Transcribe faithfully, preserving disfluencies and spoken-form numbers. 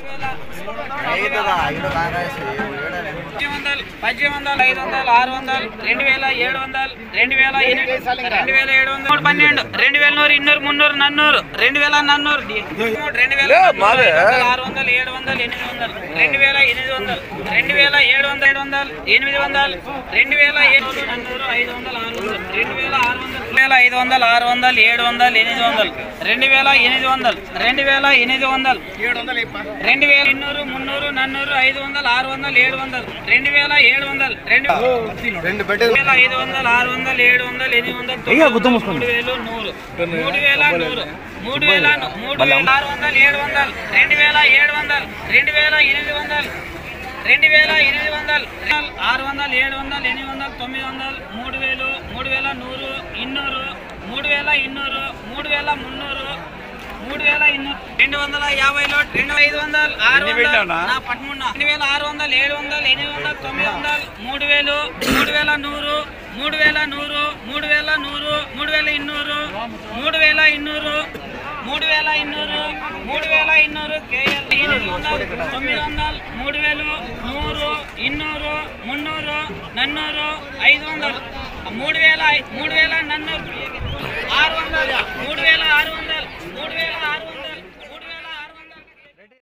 పద్దెనిమిది వందలు ఐదు వందలు ఆరు వందలు రెండు వేల ఏడు వందలు రెండు వేల రెండు వేల ఏడు వందలు పన్నెండు రెండు వేల నూరు ఇన్నూరు మున్నూరు నన్నూరు రెండు వేల నన్నూరు రెండు వేల ఆరు వందలు ఏడు వందలు ఎనిమిది వందలు రెండు వేల ఎనిమిది వందలు రెండు వేల ఏడు వందలు ఏడు వందలు ఎనిమిది వందలు రెండు వేల ఏడు నన్నూరు ఐదు వందలు ఆరు వందలు రెండు వేల ఆరు వందలు వేల ఐదు వందలు ఆరు వందలు ఏడు వందలు ఎనిమిది వందలు రెండు వేల ఎనిమిది వందలు రెండు వేల ఎనిమిది వందలు ఏడు వందలు రెండు వేల ఇన్నూరు మున్నూరు నన్నూరు ఐదు వందలు ఆరు వందలు ఏడు వందలు రెండు వేల ఏడు వందలు రెండు వేల ఐదు వందలు ఆరు వందలు ఏడు వందలు ఎనిమిది వందలు మూడు వేలు నూరు మూడు వేల నూరు మూడు వేల మూడు వేల ఆరు వందలు ఏడు వందలు రెండు వేల ఏడు వందలు రెండు వేల ఎనిమిది వందలు రెండు వేల ఎనిమిది వందలు ఆరు వందలు ఏడు వందలు ఎనిమిది వందలు తొమ్మిది వందలు మూడు వేలు మూడు వేల నూరు ఇన్నూరు మూడు వేల ఇన్నూరు మూడు వేల మున్నూరు మూడు వేల ఇన్నూరు రెండు వందల యాభైలో రెండు ఐదు వందలు ఆరు వందలు పదమూడు రెండు వేల ఆరు వందలు ఏడు వందలు ఎనిమిది వందలు తొమ్మిది వందలు మూడు వేలు మూడు వేల నూరు మూడు వేల నూరు మూడు వేల నూరు మూడు వేల ఇన్నూరు మూడు వేల ఇన్నూరు మూడు వేల ఇన్నూరు మూడు వేల ఇన్నూరు కేఎల్ ఎనిమిది వందలు తొమ్మిది వందలు మూడు వేలు నూరు ఇన్నూరు మున్నూరు నన్నూరు ఐదు వందలు మూడు వేల మూడు వేల నన్నూరు ఆరు వందలు మూడు వేల